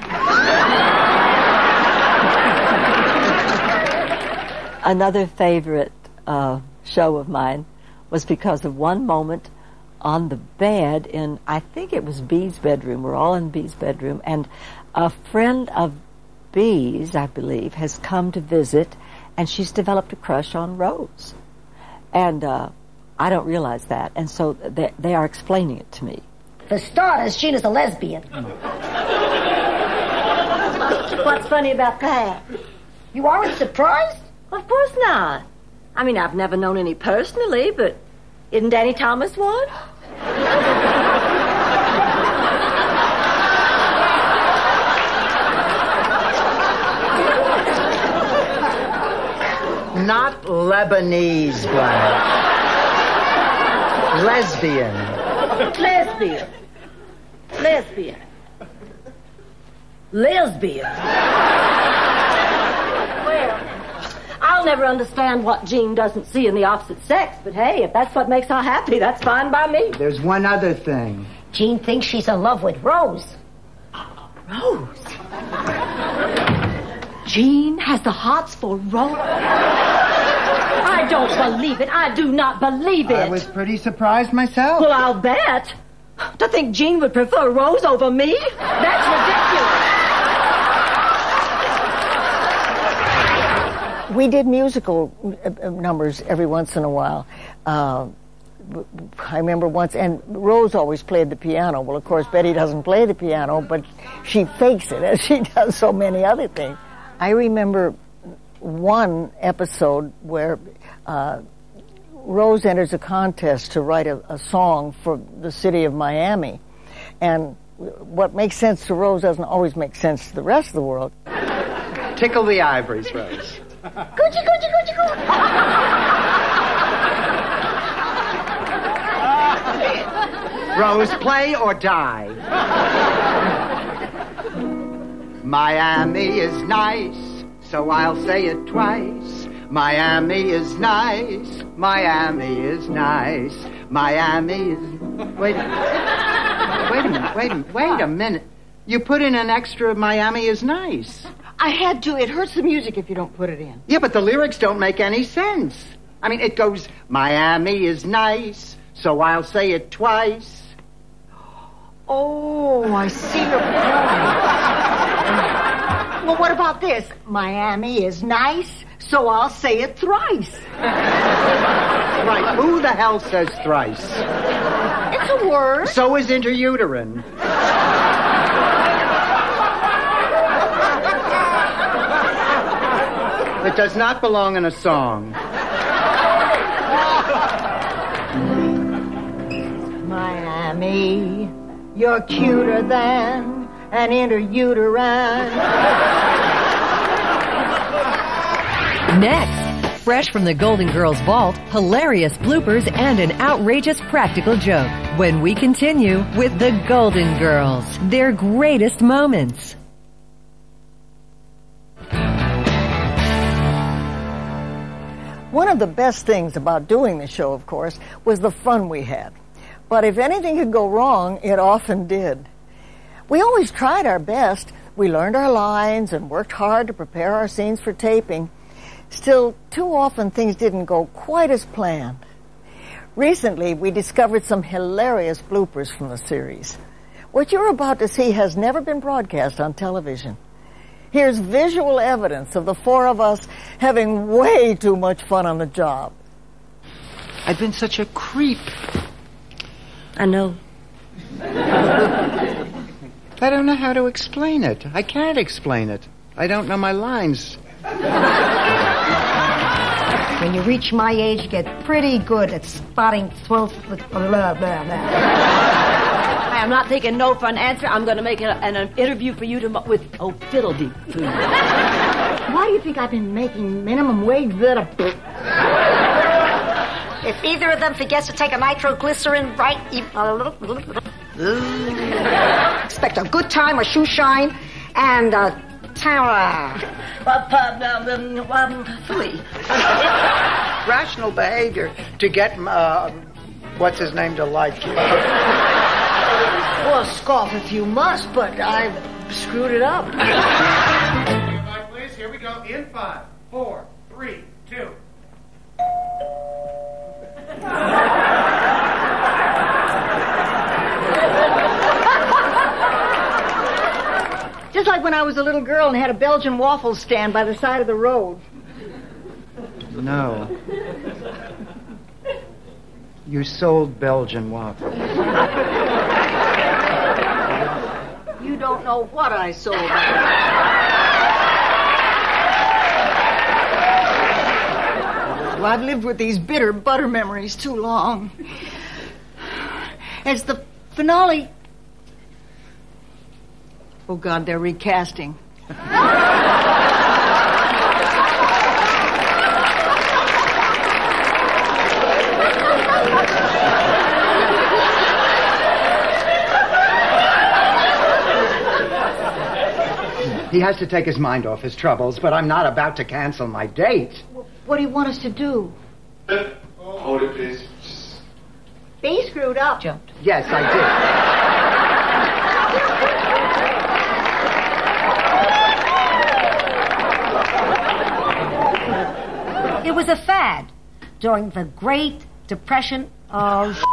Another favorite show of mine was because of one moment on the bed in, I think it was Bee's bedroom. We're all in Bee's bedroom, and a friend of Bee's, I believe, has come to visit, and she's developed a crush on Rose. And I don't realize that, and so they are explaining it to me. For starters, Gina's a lesbian. What's funny about that? You aren't surprised? Of course not. I mean, I've never known any personally, but isn't Danny Thomas one? Not Lebanese, Blanche. Lesbian. Lesbian. Lesbian. Lesbian. Well, I'll never understand what Jean doesn't see in the opposite sex, but hey, if that's what makes her happy, that's fine by me. There's one other thing. Jean thinks she's in love with Rose. Rose? Jean has the hots for Rose? I don't believe it. I do not believe it. I was pretty surprised myself. Well, I'll bet. To think Jean would prefer Rose over me? That's ridiculous. We did musical numbers every once in a while. I remember once, and Rose always played the piano. Well, of course, Betty doesn't play the piano, but she fakes it, as she does so many other things. I remember one episode where Rose enters a contest to write a song for the city of Miami. And what makes sense to Rose doesn't always make sense to the rest of the world. Tickle the ivories, Rose. Coochie, coochie, coochie, coochie. Rose, play or die. Miami is nice, so I'll say it twice. Miami is nice. Miami is nice. Miami is... Wait a minute. You put in an extra Miami is nice. I had to. It hurts the music if you don't put it in. Yeah, but the lyrics don't make any sense. I mean, it goes, Miami is nice, so I'll say it twice. Oh, I see your point. Well, what about this? Miami is nice, so I'll say it thrice. Right, who the hell says thrice? It's a word. So is interuterine. It does not belong in a song. Miami, you're cuter than an interuterine. Next, fresh from the Golden Girls vault, hilarious bloopers and an outrageous practical joke. When we continue with the Golden Girls, their greatest moments. One of the best things about doing the show, of course, was the fun we had. But if anything could go wrong, it often did. We always tried our best. We learned our lines and worked hard to prepare our scenes for taping. Still, too often things didn't go quite as planned. Recently, we discovered some hilarious bloopers from the series. What you're about to see has never been broadcast on television. Here's visual evidence of the four of us having way too much fun on the job. I've been such a creep. I know. I don't know how to explain it. I can't explain it. I don't know my lines. When you reach my age, you get pretty good at spotting 12... blah, blah, blah. I'm not taking no for an answer. I'm going to make an interview for you with fiddledee food. Why do you think I've been making minimum wage? If either of them forgets to take a nitroglycerin right... Expect a good time, a shoe shine, and a Tara. 3. Rational behavior to get, what's his name to like you. Well, scoff if you must, but I screwed it up. Please, here we go. In 5, 4, 3, 2. Just like when I was a little girl and had a Belgian waffle stand by the side of the road. No. You sold Belgian waffles. You don't know what I sold. Well, I've lived with these bitter butter memories too long. As the finale... Oh, God, they're recasting. He has to take his mind off his troubles, but I'm not about to cancel my date. What do you want us to do? Hold it, please. They screwed up. Jumped. Yes, I did. It was a fad during the Great Depression of...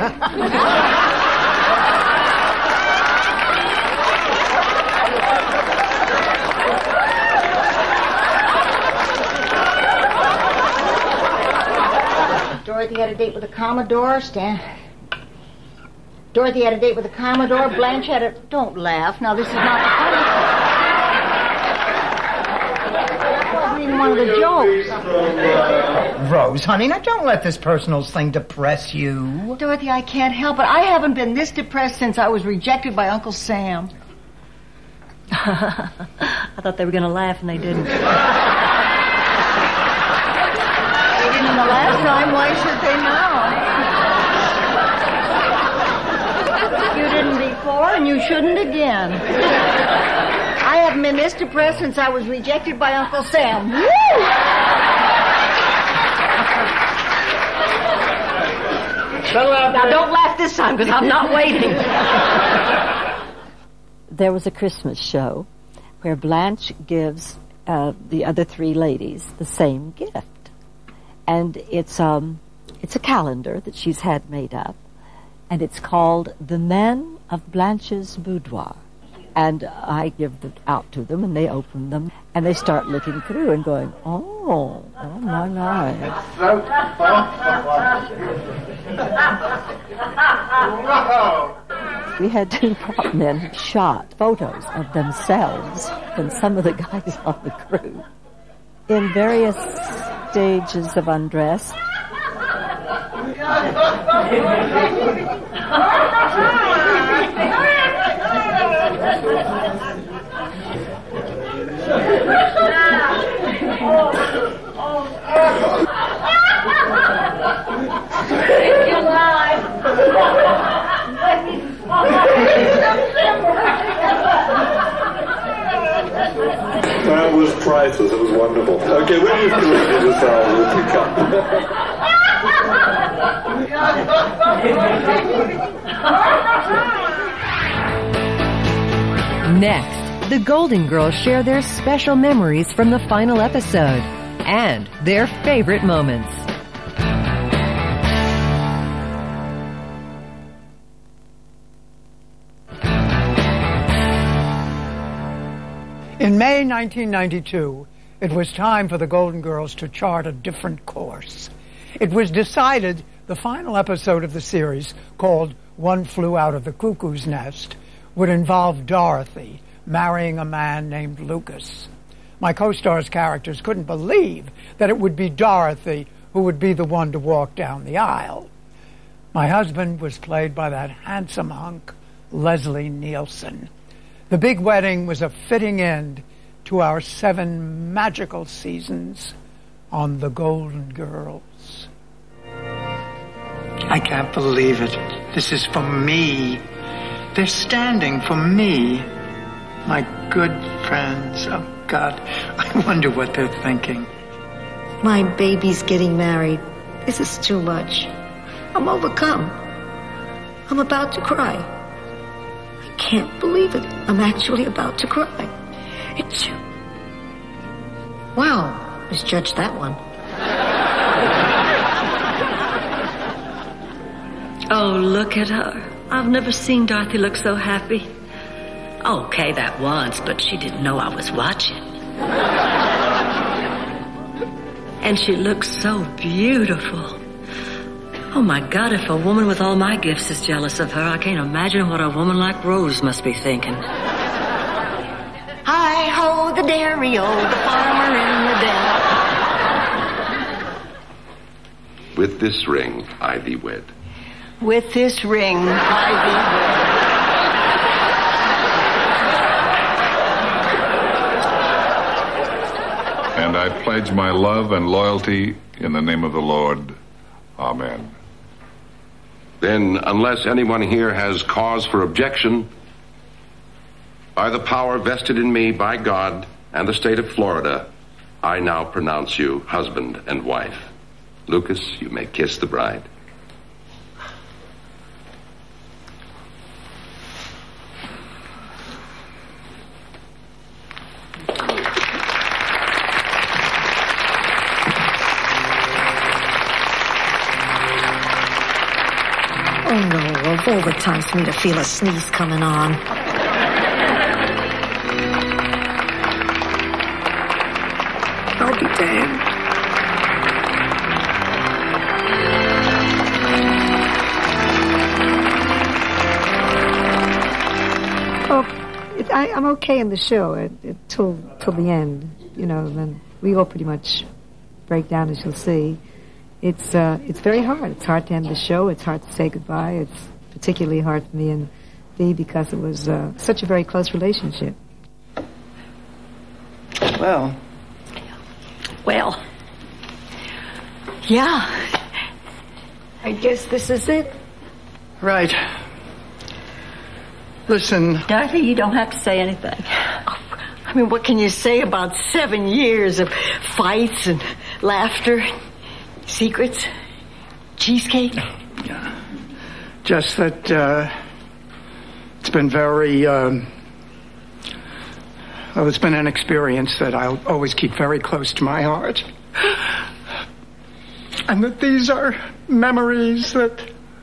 Dorothy had a date with a Commodore, Dorothy had a date with a Commodore, Blanche had a... Don't laugh. Now, this is not the funny... That wasn't even one of the jokes. Rose, honey, now don't let this personal thing depress you. Dorothy, I can't help it. I haven't been this depressed since I was rejected by Uncle Sam. I thought they were going to laugh, and they didn't. They didn't the last time. Why should they now? You didn't before, and you shouldn't again. I haven't been this depressed since I was rejected by Uncle Sam. Woo! Now, don't laugh this time, because I'm not waiting. There was a Christmas show where Blanche gives the other three ladies the same gift. And it's a calendar that she's had made up, and it's called The Men of Blanche's Boudoir. And I give it out to them, and they open them, and they start looking through and going, oh my. We had two prop men who shot photos of themselves and some of the guys on the crew in various stages of undress. That was priceless. It was wonderful. Okay, we're just going to do this all. We'll pick up. Next, the Golden Girls share their special memories from the final episode and their favorite moments. In May 1992, it was time for the Golden Girls to chart a different course. It was decided the final episode of the series, called One Flew Out of the Cuckoo's Nest, would involve Dorothy marrying a man named Lucas. My co-stars' characters couldn't believe that it would be Dorothy who would be the one to walk down the aisle. My husband was played by that handsome hunk, Leslie Nielsen. The big wedding was a fitting end to our 7 magical seasons on the Golden Girls. I can't believe it. This is for me. They're standing for me. My good friends. Oh, God. I wonder what they're thinking. My baby's getting married. This is too much. I'm overcome. I'm about to cry. I can't believe it. I'm actually about to cry. It's... Wow, misjudged that one. Oh, look at her. I've never seen Dorothy look so happy. Okay, that once, but she didn't know I was watching. And she looks so beautiful. Oh, my God, if a woman with all my gifts is jealous of her, I can't imagine what a woman like Rose must be thinking. Hi-ho, the dairy-o, the farmer in the dell. With this ring, I thee wed. With this ring, I thee wed. And I pledge my love and loyalty in the name of the Lord. Amen. Then, unless anyone here has cause for objection, by the power vested in me by God and the state of Florida, I now pronounce you husband and wife. Lucas, you may kiss the bride. Oh, no, of all the times for me to feel a sneeze coming on. I'll be damned. I'm okay in the show till the end, you know. Then we all pretty much break down, as you'll see. It's very hard. It's hard to end the show. It's hard to say goodbye. It's particularly hard for me and Dee because it was such a very close relationship. Well, yeah. I guess this is it. Right. Listen. Dorothy, you don't have to say anything. I mean, what can you say about 7 years of fights and laughter, secrets, cheesecake? Yeah. Just that it's been very... well, it's been an experience that I'll always keep very close to my heart. And that these are memories that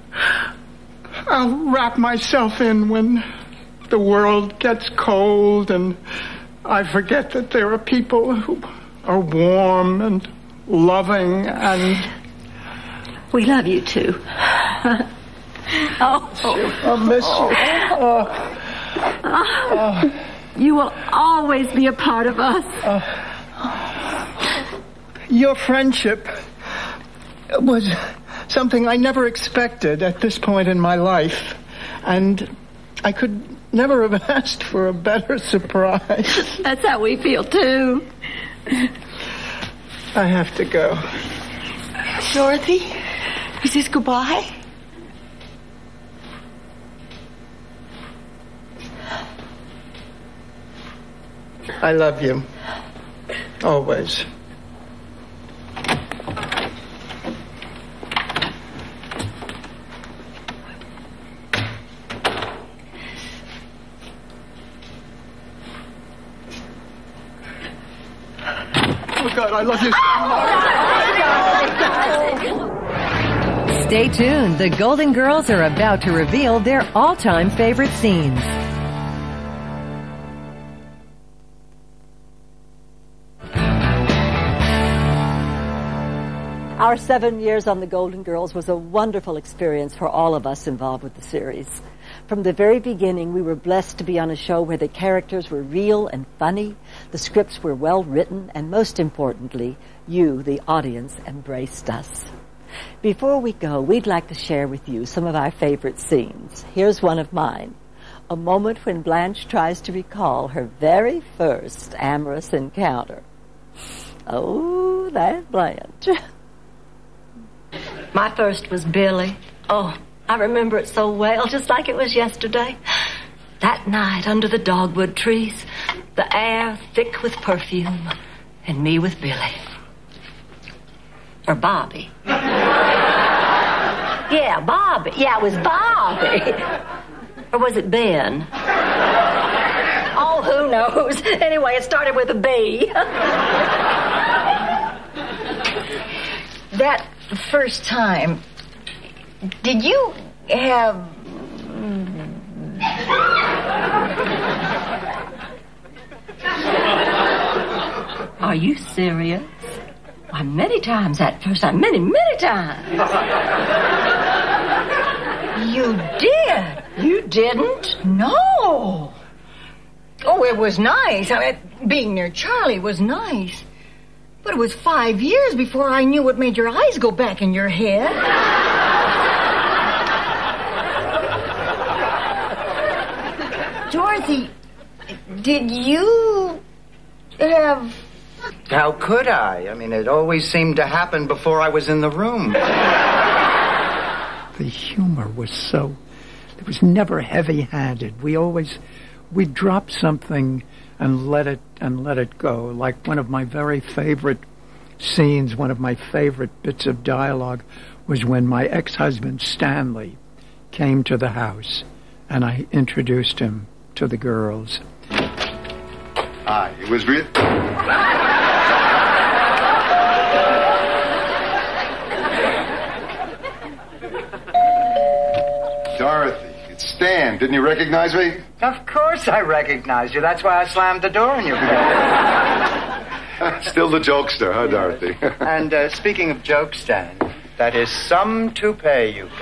I'll wrap myself in when the world gets cold and I forget that there are people who are warm and loving and... We love you, too. I'll miss you. You will always be a part of us. Your friendship was something I never expected at this point in my life, and I could never have asked for a better surprise. That's how we feel, too. I have to go. Dorothy, is this goodbye? I love you. Always. Oh, God, I love you so much. Stay tuned. The Golden Girls are about to reveal their all-time favorite scenes. Our 7 years on The Golden Girls was a wonderful experience for all of us involved with the series. From the very beginning, we were blessed to be on a show where the characters were real and funny, the scripts were well written, and most importantly, you, the audience, embraced us. Before we go, we'd like to share with you some of our favorite scenes. Here's one of mine. A moment when Blanche tries to recall her very first amorous encounter. Oh, that Blanche. My first was Billy. Oh, I remember it so well, just like it was yesterday. That night under the dogwood trees, the air thick with perfume, and me with Billy. Or Bobby. Yeah, Bobby. Yeah, it was Bobby. Or was it Ben? Oh, who knows? Anyway, it started with a B. That first time, did you have... Are you serious? Why, many times that first time. Many, many times. You did? You didn't? No. Oh, it was nice. I mean, being near Charlie was nice. But it was 5 years before I knew what made your eyes go back in your head. Dorothy, did you have... How could I? I mean, it always seemed to happen before I was in the room. The humor was so... It was never heavy-handed. We'd drop something and let it go. Like one of my very favorite scenes, one of my favorite bits of dialogue was when my ex-husband, Stanley, came to the house and I introduced him to the girls. Hi, it was real... Dorothy, it's Stan. Didn't you recognize me? Of course I recognized you. That's why I slammed the door in your face. Still the jokester, huh, Dorothy? And speaking of jokes, Stan, that is some toupee you've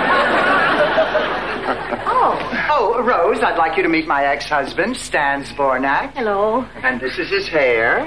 got. Oh, Rose, I'd like you to meet my ex-husband, Stan Zbornak. Hello. And this is his hair.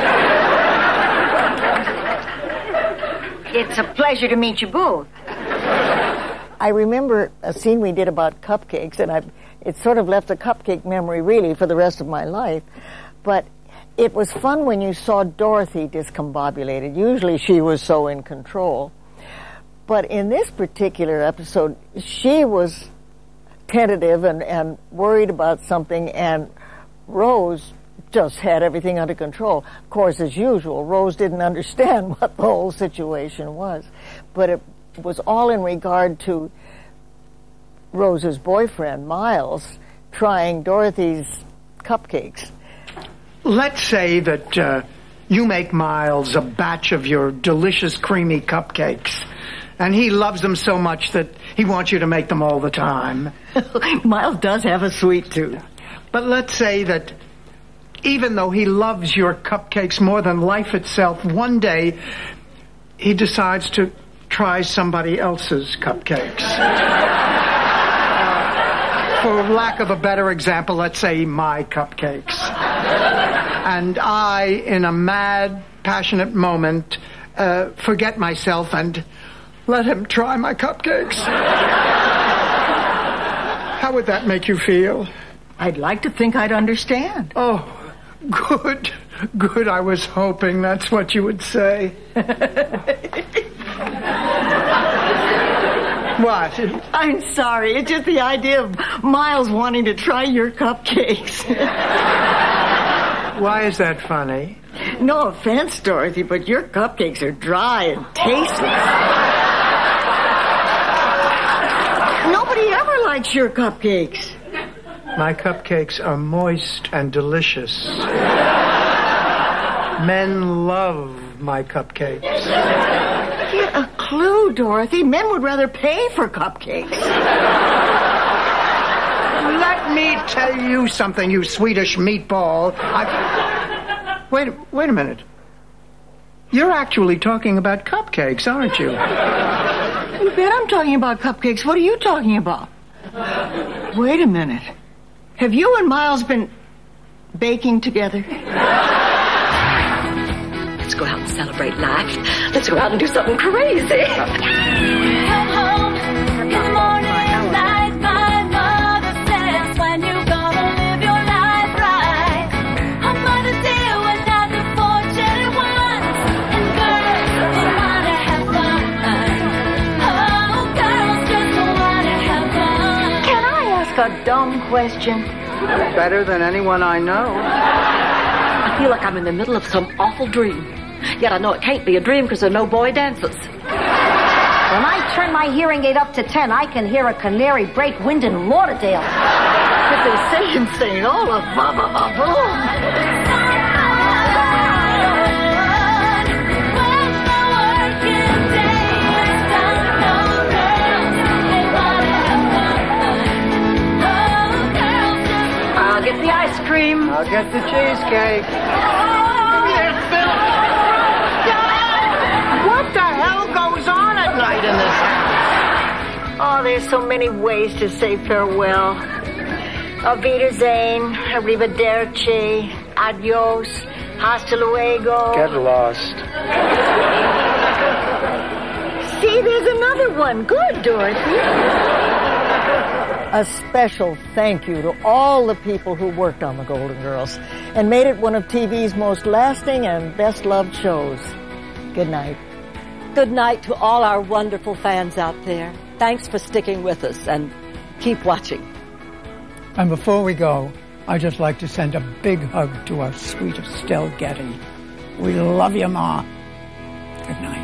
It's a pleasure to meet you both. I remember a scene we did about cupcakes, and it sort of left a cupcake memory, really, for the rest of my life. But it was fun when you saw Dorothy discombobulated. Usually she was so in control. But in this particular episode, she was tentative and worried about something, and Rose just had everything under control. Of course, as usual, Rose didn't understand what the whole situation was. But it was all in regard to Rose's boyfriend, Miles, trying Dorothy's cupcakes. Let's say that you make Miles a batch of your delicious creamy cupcakes, and he loves them so much that he wants you to make them all the time. Miles does have a sweet tooth. But let's say that even though he loves your cupcakes more than life itself, one day he decides to try somebody else's cupcakes. For lack of a better example, let's say my cupcakes. And I, in a mad, passionate moment, forget myself and let him try my cupcakes. How would that make you feel? I'd like to think I'd understand. Oh, good. Good. I was hoping that's what you would say. What? I'm sorry. It's just the idea of Miles wanting to try your cupcakes. Why is that funny? No offense, Dorothy, but your cupcakes are dry and tasteless. Nobody ever likes your cupcakes. My cupcakes are moist and delicious. Men love my cupcakes. Get a clue, Dorothy. Men would rather pay for cupcakes. Let me tell you something, you Swedish meatball. Wait a minute. You're actually talking about cupcakes, aren't you? You bet I'm talking about cupcakes. What are you talking about? Wait a minute. Have you and Miles been baking together? Let's go out and celebrate life. Let's go out and do something crazy. Come home in the morning light. My mother says when you gonna live your life right. I'm gonna deal with not the fortunate ones. And girls who wanna have fun. Oh, girls just wanna have fun. Can I ask a a dumb question. Better than anyone I know. I feel like I'm in the middle of some awful dream. Yet I know it can't be a dream because there are no boy dancers. When I turn my hearing aid up to 10, I can hear a canary break wind in Lauderdale. If they say St. Olaf, ba-ba-ba-boom. I'll get the ice cream. I'll get the cheesecake. What the hell goes on at night in this house? Oh, there's so many ways to say farewell. Auf Wiedersehen, arrivederci, adios, hasta luego. Get lost. See, there's another one. Good, Dorothy. A special thank you to all the people who worked on The Golden Girls and made it one of TV's most lasting and best-loved shows. Good night. Good night to all our wonderful fans out there. Thanks for sticking with us, and keep watching. And before we go, I'd just like to send a big hug to our sweet Estelle Getty. We love you, Ma. Good night.